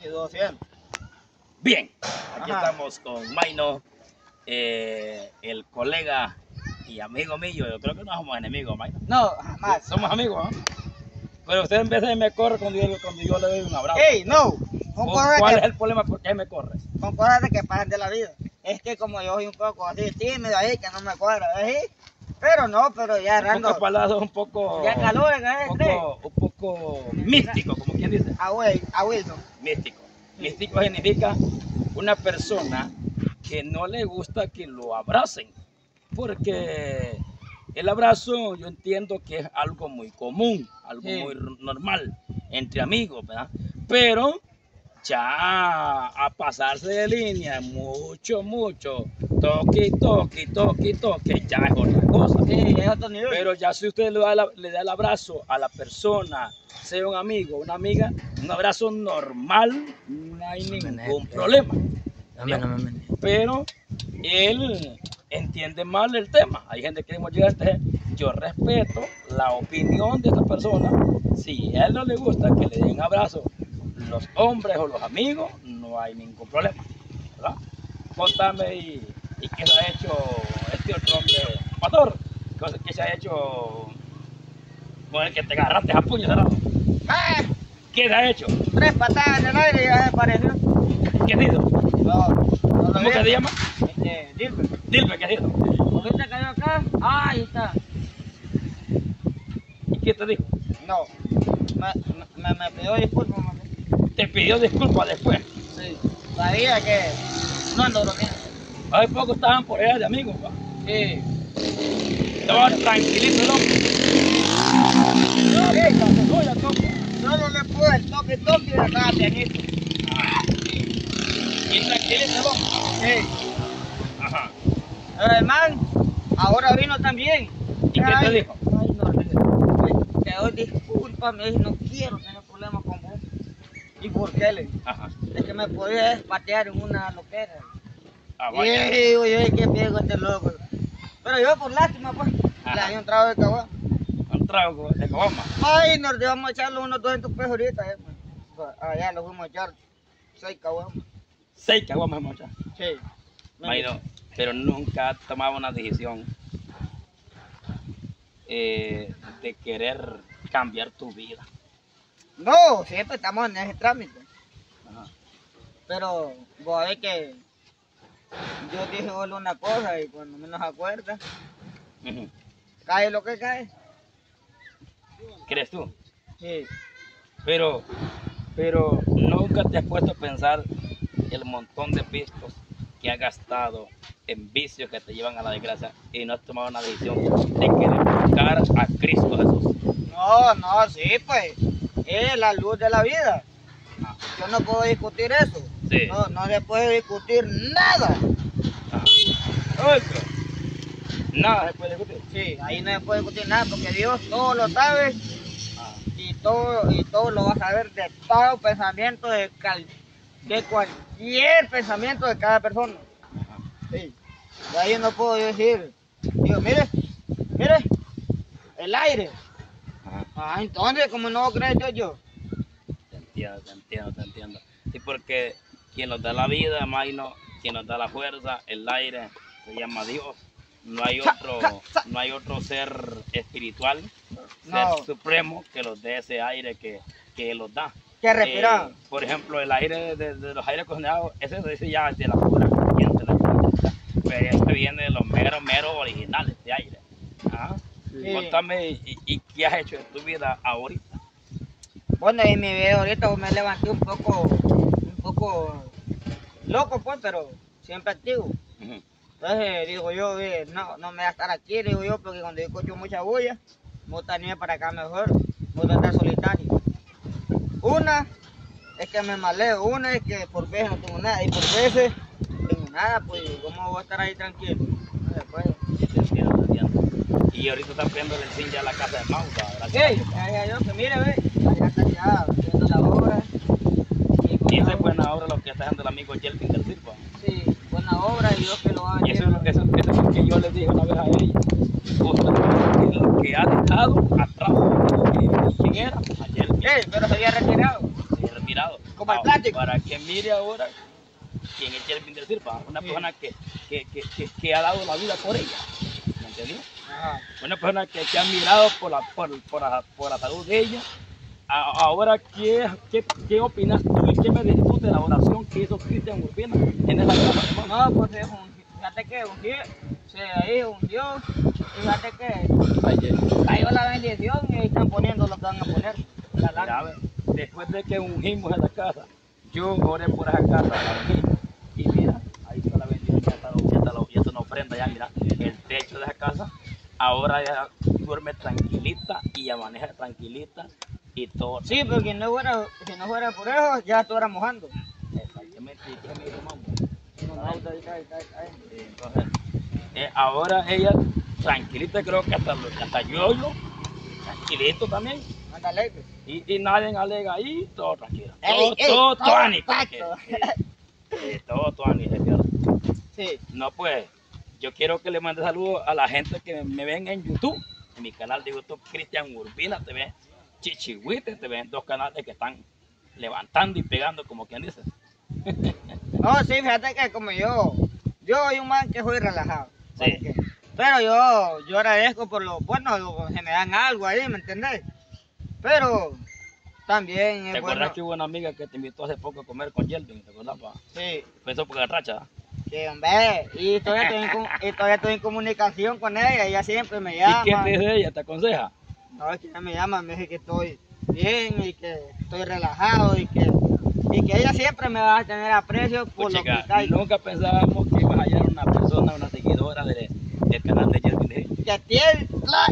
200. Bien, aquí Ajá. estamos con Maino, el colega y amigo mío. Yo creo que no somos enemigos, Maino. No, jamás. Somos amigos, ¿no? Pero usted en vez de me corre cuando yo le doy un abrazo. ¡Ey, no! Son cosas ¿Cuál es que, el problema? ¿Por qué me corres? son cosas que pasan de la vida. Es que como yo soy un poco así tímido ahí, que no me cuadra, ¿sí? Pero no, pero ya En errando. pocas palabras, un poco, Ya calor en este. un poco místico, como quien dice. A Wilson. Místico. Místico significa una persona que no le gusta que lo abracen, porque el abrazo yo entiendo que es algo muy común, algo Sí. muy normal entre amigos, ¿verdad? Pero ya a pasarse de línea, mucho, toque, ya es otra cosa. Sí, es otro nivel. Pero ya si usted le da el abrazo a la persona, sea un amigo, una amiga, un abrazo normal, no hay ningún problema. Pero él entiende mal el tema. Hay gente que hemos llegado a este. Yo respeto la opinión de esta persona. Si a él no le gusta que le den abrazo los hombres o los amigos, no hay ningún problema, ¿verdad? Contame y qué se ha hecho este otro hombre, Pastor, qué se ha hecho con el que te agarraste a puño cerrado. ¡Ah! ¿Qué se ha hecho? 3 patadas en el aire y ya desapareció. ¿Qué se hizo? No lo ¿Cómo vi. que se llama? Dilber. Dilbe, ¿qué se hizo? ¿Ahorita cayó acá? Ah, ahí está. ¿Y qué te dijo? No, me pidió disculpas, mamá. Te pidió disculpas después. Sí, sabía que no ando bromeando. Hace poco estaban por allá de amigos, ¿va? Sí. Estaba tranquilito el hombre. No, ya toca. Solo le puse el toque y ya estaba pianito. Y tranquilito el hombre. Sí. Ajá. Pero el man ahora vino también. ¿Y qué te dijo? Ay, no, te doy disculpas, me dijo, no quiero tener problemas con vos. ¿Y por qué le? Ajá. Es que me podías patear en una loquera. Ah, Y vaya. digo yo, ¿qué pego este loco? Pero yo por lástima, pues, Ajá. le di un trago de caguama. Un trago de caguama. Ay, nos dejamos echarle unos 200 pesos ahorita, pues. Allá lo fuimos a echar 6 caguamas. 6 caguamas hemos echado. Sí. Maino, pero nunca has tomado una decisión de querer cambiar tu vida. No, siempre estamos en ese trámite. Ajá. Pero vos sabés que yo dije solo una cosa y cuando menos acuerda, Ujú. cae lo que cae. ¿Crees tú? Sí. Pero nunca te has puesto a pensar el montón de pistos que has gastado en vicios que te llevan a la desgracia y no has tomado una decisión de querer buscar a Cristo Jesús. No, sí, pues. Es la luz de la vida. Yo no puedo discutir eso. Sí. No se puede discutir nada. Ajá. Otro. Nada se puede discutir. Sí, ahí no se puede discutir nada porque Dios todo lo sabe Ah. y todo lo va a saber de todo pensamiento, de cualquier pensamiento de cada persona. Ajá. Sí. De ahí no puedo decir, digo, mire, el aire. Ajá. Ah, entonces, como no crees yo. Te entiendo. Sí, porque quien nos da la vida, Maino, quien nos da la fuerza, el aire, se llama Dios. No hay otro ser espiritual, No. ser supremo que los dé ese aire que Él los da. Que respiramos. Por ejemplo, el aire de los aires acondicionados, ese se dice ya de la pura corriente, la pura, pues este viene de los meros originales de aire. Ajá. Sí. Contame, ¿y qué has hecho en tu vida ahorita? Bueno, en mi video ahorita me levanté un poco loco, pues, pero siempre activo. Ujú. Entonces digo yo, no me voy a estar aquí, digo yo, porque cuando yo escucho mucha bulla, me gusta venir para acá mejor, me gusta estar solitario. Una es que me maleo, una es que por veces no tengo nada, y por veces tengo nada, pues, ¿cómo voy a estar ahí tranquilo? No se puede. Te entiendo. Y ahorita están viendo el zinc ya a la casa de Mauda, gracias a Ey, Dios. gracias a Dios, que mire, ve, allá está ya haciendo la obra. Y esa es buena obra lo que está haciendo el amigo Jelvin del Silva. Sí, buena obra y Dios que lo va a Y eso es lo que yo le dije una vez a ella. Usted es lo que ha dejado atrás. ¿Quién era? A Jelvin. Pero se había retirado. Se ha retirado. como el plástico. Para que mire ahora quién es Jelvin del Silva, una persona que ha dado la vida por ella, ¿me entendió? Una persona que ha mirado por la salud de ella. Ahora, ¿qué opinas tú y qué me dices tú de la oración que hizo Cristian Urbina en esa casa? No, pues fíjate que ahí ungió, fíjate que cayó la bendición y ahí están poniendo lo que van a poner. Mira, después de que ungimos esa casa, yo oré por esa casa, la ungí, y mira, ahí está la bendición, ya está una ofrenda, ya mira, el techo de esa casa, ahora ya duerme tranquilita y amanece tranquilita y todo. Sí, pero si no fuera por eso, ya estuviera mojando. Exactamente, ¿y qué me dijo mamá? Entonces, ahora ella tranquilita, creo que hasta yo, tranquilito también. Anda alegre. Y nadie alega ahí, todo tranquilo. Todo tuani. Todo tuani, sí. No, pues, yo quiero que le mande saludos a la gente que me ven en YouTube. En mi canal de YouTube, Cristian Urbina TV, Chichihuite TV, dos canales que están levantando y pegando, como quien dice. No, sí, fíjate que como yo soy un man que soy relajado. Sí. Pero yo agradezco por lo bueno, que me dan algo ahí, ¿me entendés? Pero también es ¿Te acuerdas bueno. que hubo una amiga que te invitó hace poco a comer con Jelvin? ¿Te acuerdas? Sí. Pensó por garracha. Sí, hombre, y todavía estoy en comunicación con ella siempre me llama. ¿Y qué te dice ella? ¿Te aconseja? No, es que ella me llama, me dice que estoy bien y que estoy relajado y que ella siempre me va a tener aprecio por lo que está. Nunca pensábamos que ibas a hallar una persona, una seguidora del canal de Jelvin. Que tiene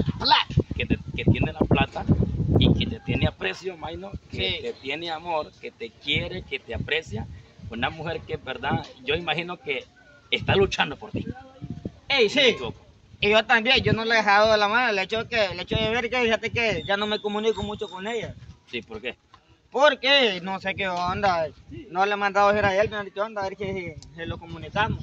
que tiene la plata y que te tiene aprecio, Maino, que sí. te tiene amor, que te quiere, que te aprecia. Una mujer que, verdad, yo imagino que está luchando por ti. Ey, sí. Y yo también, yo no le he dejado de la mano. El hecho de ver que, fíjate que ya no me comunico mucho con ella. Sí, ¿por qué? Porque no sé qué onda. No le he mandado a decir a él, qué onda, a ver que se lo comunicamos.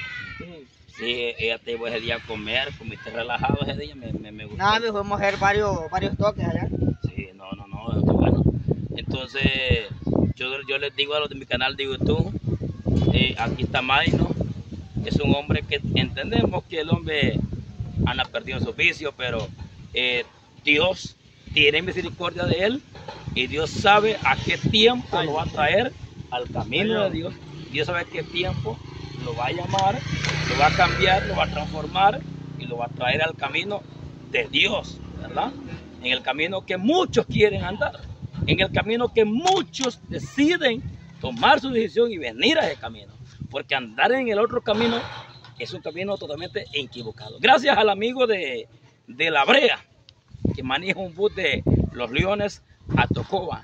Sí, ella te llevó ese día a comer, comiste relajado ese día, me gustó. Nada, me fuimos a hacer varios toques allá. Sí, no, eso está bueno. Entonces, yo les digo a los de mi canal de YouTube, aquí está Maino, es un hombre que entendemos que el hombre anda perdido su vicio, pero Dios tiene misericordia de él y Dios sabe a qué tiempo lo va a traer al camino de Dios. Dios sabe a qué tiempo lo va a llamar, lo va a cambiar, lo va a transformar y lo va a traer al camino de Dios, ¿verdad? En el camino que muchos quieren andar, en el camino que muchos deciden tomar su decisión y venir a ese camino, porque andar en el otro camino es un camino totalmente equivocado. Gracias al amigo de La Brea, que maneja un bus de Los Leones a Tocoba.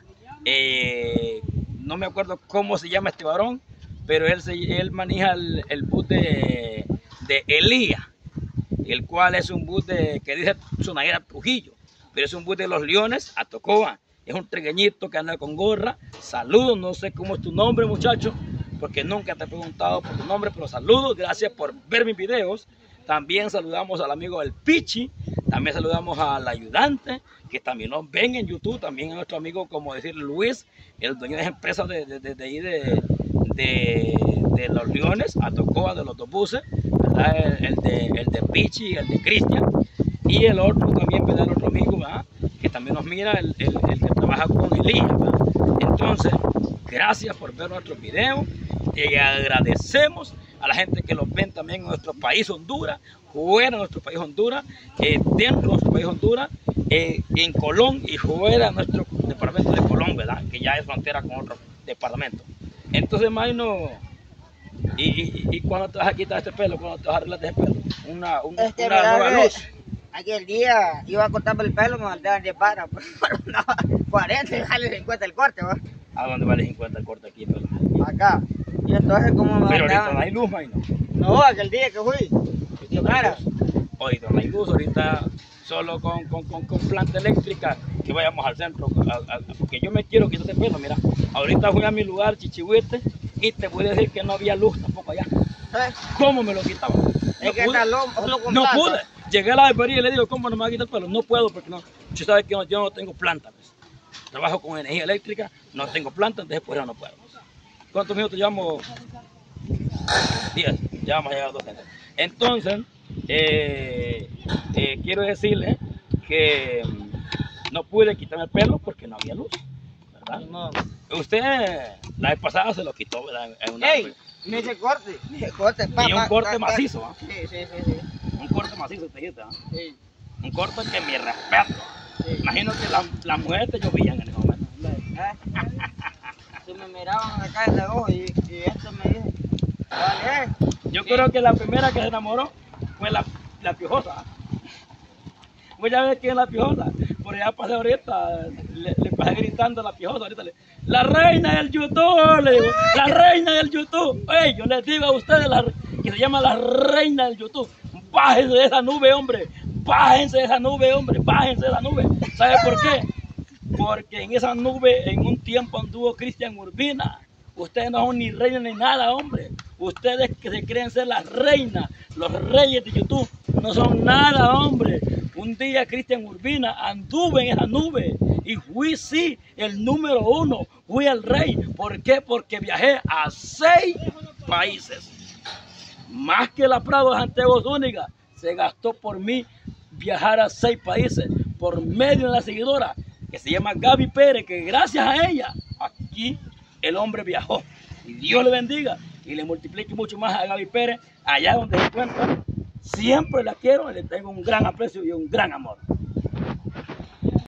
No me acuerdo cómo se llama este varón, pero él maneja el bus de Elía, el cual es un bus que dice Zonaguera Trujillo, pero es un bus de Los Leones a Tocoba. Es un trigueñito que anda con gorra. Saludos, no sé cómo es tu nombre, muchacho, porque nunca te he preguntado por tu nombre, pero saludos, gracias por ver mis videos. También saludamos al amigo del Pichi, también saludamos al ayudante, que también nos ven en YouTube, también a nuestro amigo, como decir, Luis, el dueño de esa empresa de Los Leones a Tocoba, de los dos buses, ¿verdad? El de Pichi y el de Cristian, y el otro también, ¿verdad? El otro amigo, ¿verdad? Que también nos mira, el que trabaja con Elías, ¿verdad? Entonces, gracias por ver nuestros videos y agradecemos a la gente que los ven también en nuestro país Honduras, fuera de nuestro país Honduras, dentro de nuestro país Honduras, en Colón y fuera de nuestro departamento de Colón, ¿verdad? Que ya es frontera con otro departamento. Entonces, Maino, ¿y cuándo te vas a quitar este pelo? ¿Cuándo te vas a arreglar este pelo? Una nueva luz. Aquel día iba a cortarme el pelo, me mandaban 10 paras, por 40 y sale 50 el corte, ¿va? ¿A dónde vale 50 el corte aquí? Pero? Acá. Y entonces, ¿cómo me Pero mandaban? ahorita no hay luz, Maino. No, aquel día que fui. Ahorita no hay luz, ahorita solo con planta eléctrica que vayamos al centro, porque yo me quiero quitar el pelo. Mira, ahorita fui a mi lugar, Chichihuite, y te voy a decir que no había luz tampoco allá. ¿Cómo me lo quitaba? Es que está loco con no plata. pude. Llegué a la barbería y le digo, ¿cómo no me va a quitar el pelo? No puedo porque no. Usted sabe que yo no tengo planta, ¿ves? trabajo con energía eléctrica, no tengo planta, entonces por eso no puedo. ¿Cuántos minutos llevamos? 10, ya vamos a llegar a 200. Entonces, quiero decirle que no pude quitarme el pelo porque no había luz, ¿verdad? No. Usted la vez pasada se lo quitó, ¿verdad? ¡Ey! Me hice corte, y un corte macizo, ¿ah? Sí. Un corte macizo, te dijiste, ¿ah? Sí. Un corte que mi respeto. Sí. Imagino que las mujeres te llovían en ese momento. Si me miraban acá en el ojo y esto me dice, vale. Yo creo que la primera que se enamoró fue la piojosa. Voy a ver quién es la piojosa. Por allá pasé ahorita, le pasé gritando a la piojosa ahorita. La reina del YouTube, le digo, la reina del YouTube. Hey, yo les digo a ustedes que se llama la reina del YouTube. Bájense de esa nube, hombre. Bájense de esa nube, hombre. Bájense de esa nube. ¿Sabe por qué? Porque en esa nube en un tiempo anduvo Cristian Urbina. Ustedes no son ni reinas ni nada, hombre. Ustedes que se creen ser las reinas, los reyes de YouTube, no son nada, hombre. Un día Cristian Urbina anduve en esa nube y fui, sí, el número 1. Fui el rey. ¿Por qué? Porque viajé a 6 países. Más que la Prado de Santiago Zúñiga, se gastó por mí viajar a 6 países por medio de la seguidora que se llama Gaby Pérez, que gracias a ella aquí el hombre viajó. Y Dios le bendiga y le multiplique mucho más a Gaby Pérez allá donde se encuentra. Siempre la quiero y le tengo un gran aprecio y un gran amor.